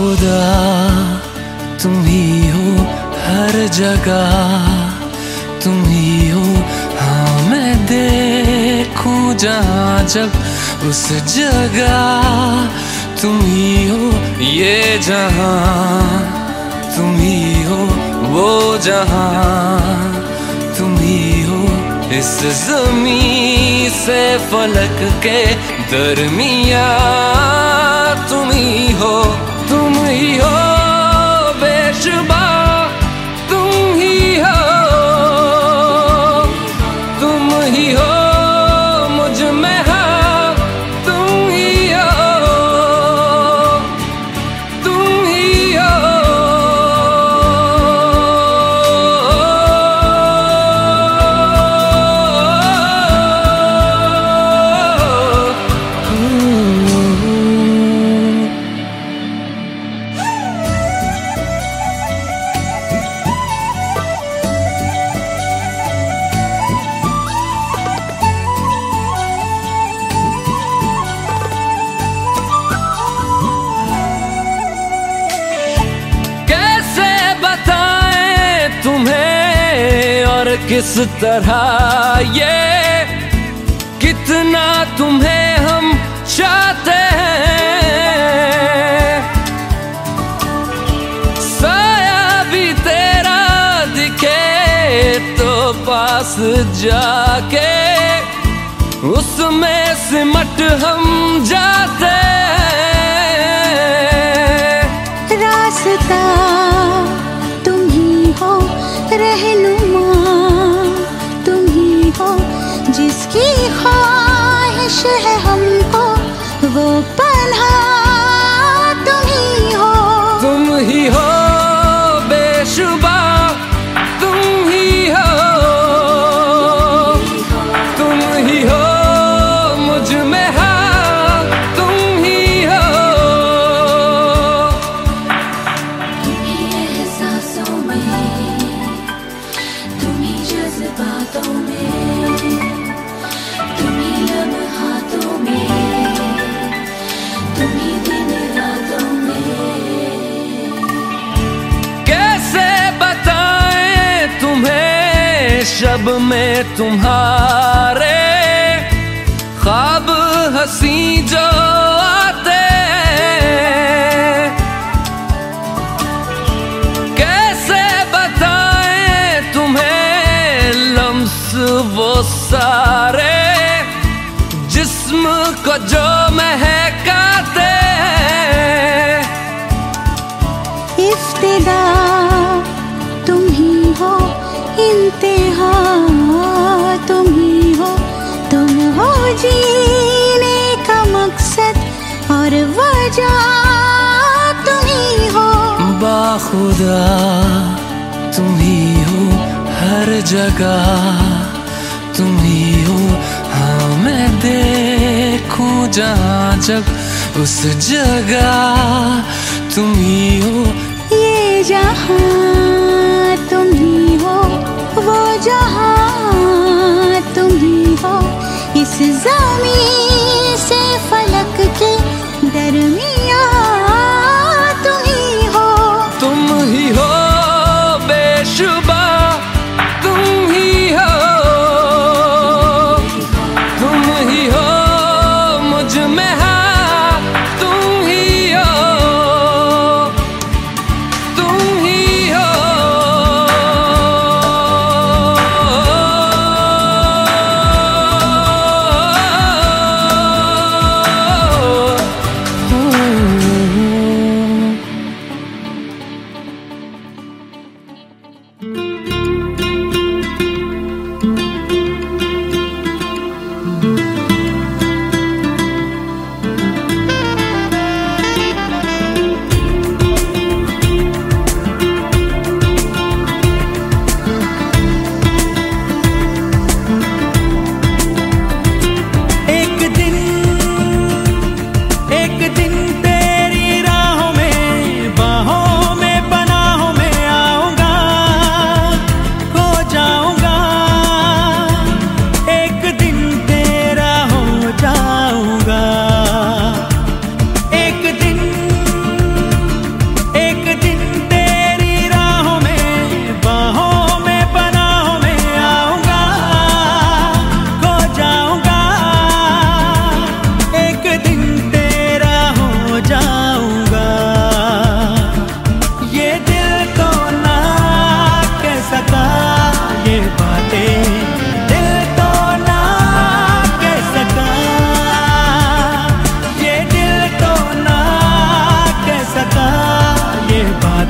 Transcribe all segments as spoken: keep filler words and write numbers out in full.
बाखुदा तुम ही हो हर जगह, तुम ही हो। हाँ मैं देखूं जहाँ जब उस जगह तुम ही हो। ये जहाँ तुम ही हो, वो जहाँ तुम ही हो। इस ज़मीं से फलक के दरमिया तुम ही हो, तुम ही हो बेशुबा, तुम ही हो, तुम ही हो मुझ में हाँ, तुम ही हो, तुम ही हो। किस तरह ये कितना तुम्हें हम चाहते हैं, साया भी तेरा दिखे तो पास जाके उसमें सिमट हम जाते हैं। रास्ता तुम ही हो, रहनुमा जिसकी ख्वाहिश है हमको, वो पन्हा तुम ही हो, तुम ही हो बेशुबा, तुम ही हो, तुम ही हो मुझ में हाँ, तुम ही हो। तुम ही एहसासों में, तुम ही जज्बातों में, शब में तुम्हारे ख्वाब हंसी जो आते, कैसे बताएं तुम्हें लम्स वो सारे जिस्म को जो महकाते। इफ्तिदा तुम ही हो, इंतहा तुम ही हो, तुम हो जीने का मकसद और वजह तुम ही हो। बाखुदा तुम ही हो हर जगह, तुम ही हो। हाँ मैं देखूं जहाँ जब उस जगह तुम ही हो। ये जहाँ तुम ही हो, वो जहाँ तुम ही हो। इस ज़मीं से फलक के दरमिया तुम ही हो, तुम ही हो बेशुबा, तुम ही हो, तुम ही हो मुझ में हाँ, तुम ही हो,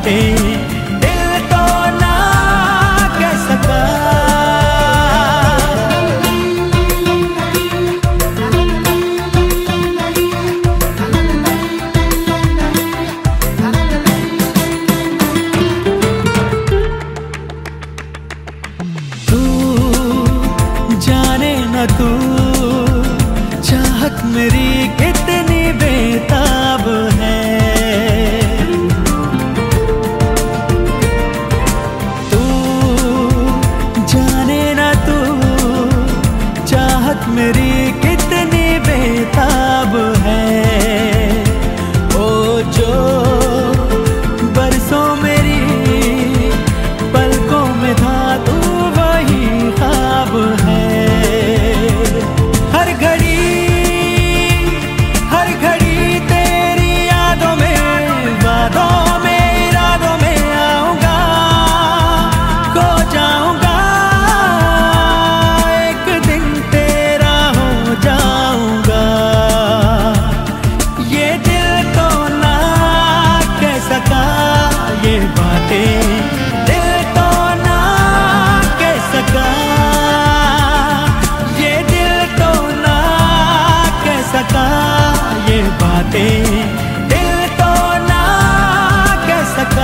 बातें दिल तो ना कह सका। तू जाने न तू चाहत मेरी कितनी बेताब है। तू जाने न तू चाहत मेरी कितनी बेताब है। ओ जो बरसों मेरी पलकों में था तू वही ख्वाब है। हर घड़ी हर घड़ी तेरी यादों में वादों में इरादों में आऊंगा, खो जाऊंगा, एक दिन तेरा हो जाऊंगा। ये दिल तो ना कह सका ये बातें, दिल तो ना कह सका ये दिल तो ना कह सका ये बातें, दिल तो ना कह सका।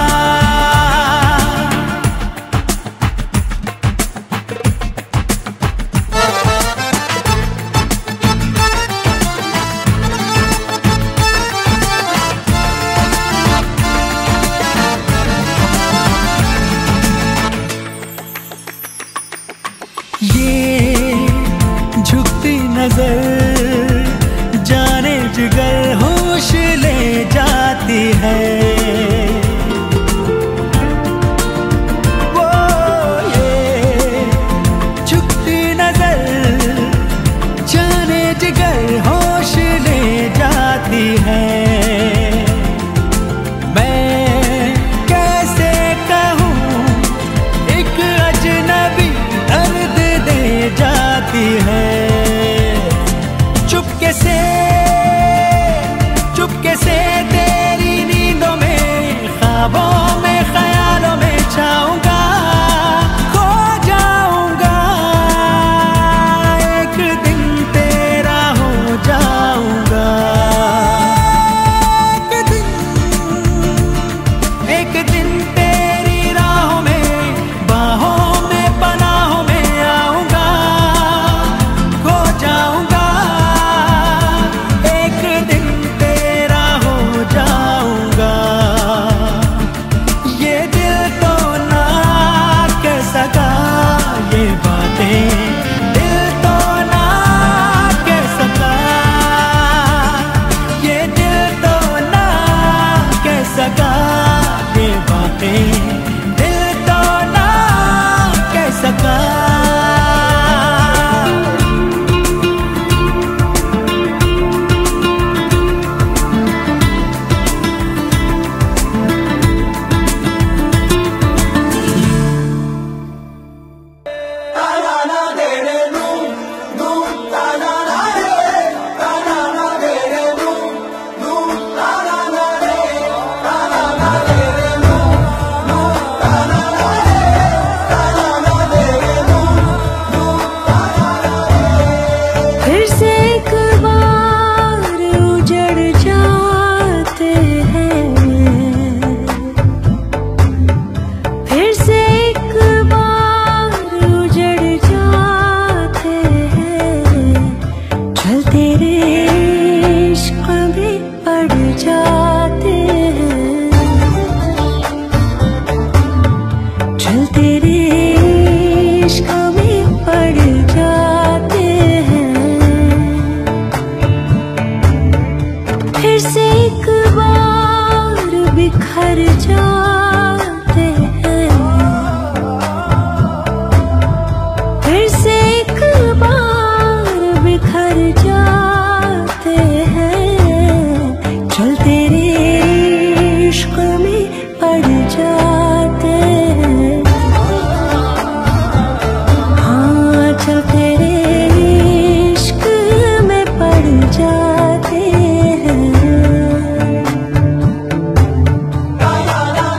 ये झुकती नजर जाने जिगर होश ले जाती है। वो ये झुकती नजर जाने जिगर होश ले जाती है। मैं कैसे कहूँ एक अजनबी दर्द दे जाती है। चुपके से चुपके से तेरी नींदों में ख्वाबों में ख्यालों में छाऊंगा, खो जाऊंगा, एक दिन तेरा हो जाऊंगा। एक दिन एक दिन तेरी राहों में बाहों में पनाहों में आऊंगा, खो जाऊंगा, एक दिन तेरा हो जाऊंगा। ये दिल तो ना कह सका ये बातें, दिल तो ना कह सका ये दिल तो ना कह सका ये बातें, दिल तो ना कह सका। फिर से एक बार उजड़ जाते हैं, फिर से एक बार उजड़ जाते हैं। चलते रे इश्क में पड़ जाते हैं, चलते रे इश्क में पड़ जाते हैं। फिर से एक बार बिखर जाते हैं, फिर से एक बार बिखर जाते हैं। चलते रे इश्क में पड़ जाते हैं। हाँ चलते रे इश्क में पड़ जाते हैं।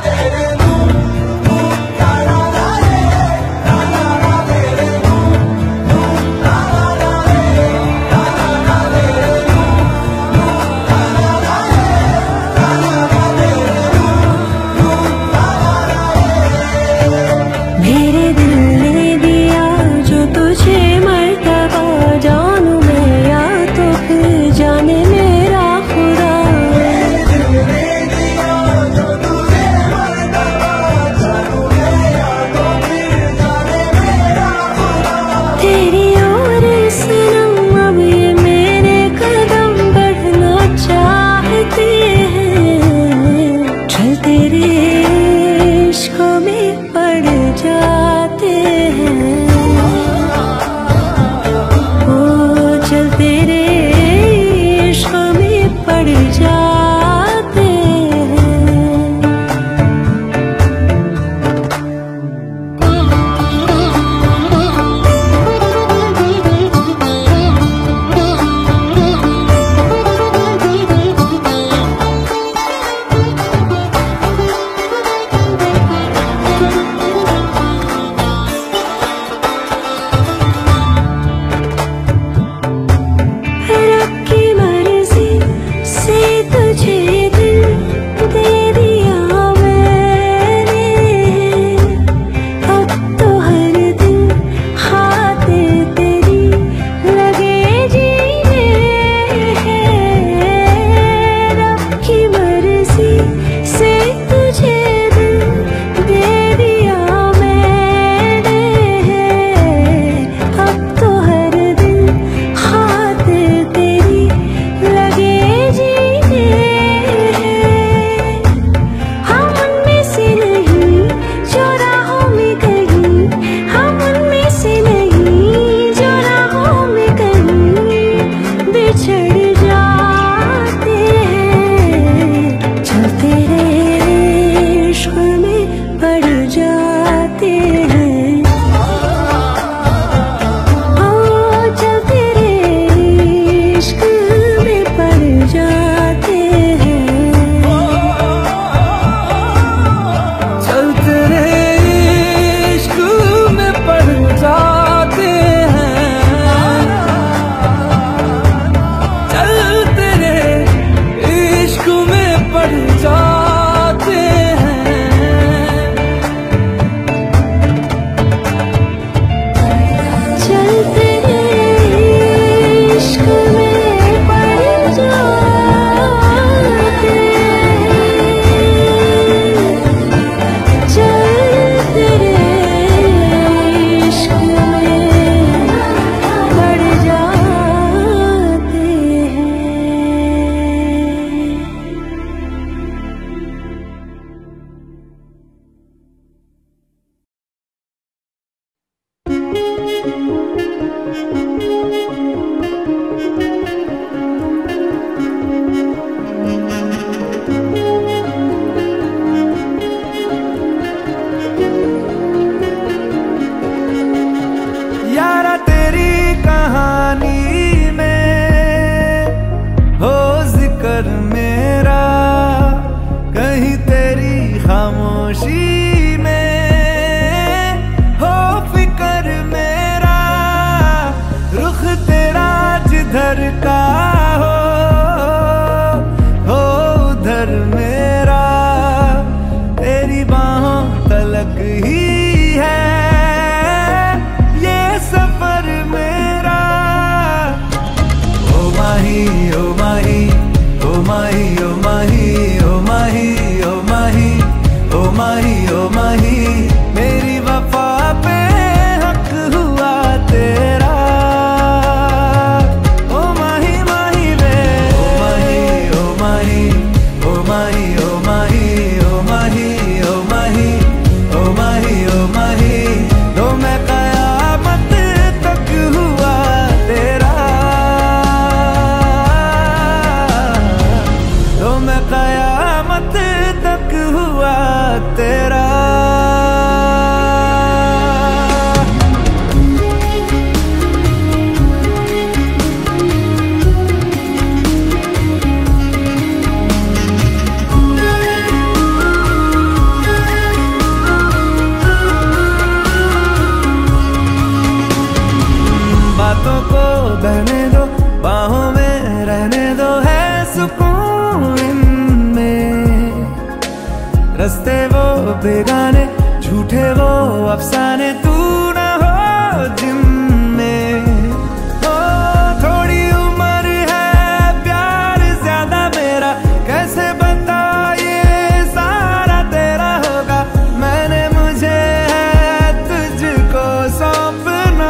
रस्ते वो बेगाने, झूठे वो अफसाने, तू ना हो जिनमें। ओ थोड़ी उम्र है, प्यार ज्यादा मेरा, कैसे बता ये सारा तेरा होगा। मैंने मुझे है तुझको सौंपना,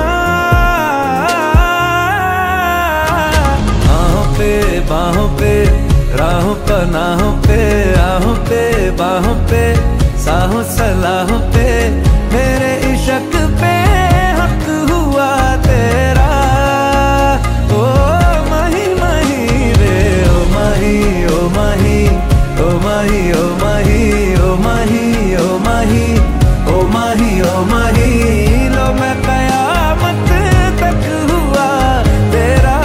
बाहों पे बाहों पे, राहों पनाहों पे, आहों पे बाहों पे, साहों सलाहों पे, मेरे इश्क पे हक हुआ तेरा। ओ माही माही रे, ओ माही ओ माही, ओ माही ओ माही, ओ माही ओ माही, ओ माही ओ माही, लो मैं कयामत तक हुआ तेरा।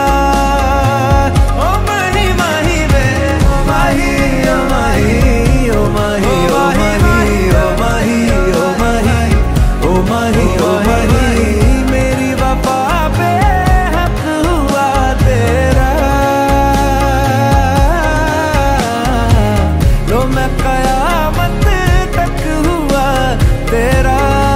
ओ माही माही रे, ओ माही ओ माही, ओ माही ओ माही, ओ माही ओ माही, ओ माही ओ माही, मेरी वफा पे हक हुआ तेरा। लो मैं कयामत तक हुआ तेरा।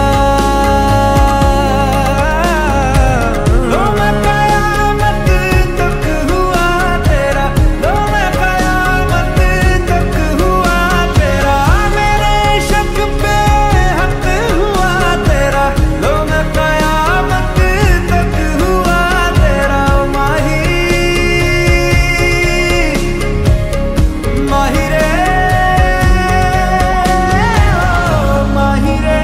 लो मैं कयामत तक हुआ तेरा, लो मैं कयामत तक हुआ तेरा, मेरे इश्क पे हक हुआ तेरा। लो मैं कयामत तक हुआ तेरा। ओ माही माही रे, ओ माही रे।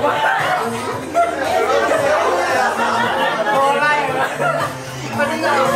Hey,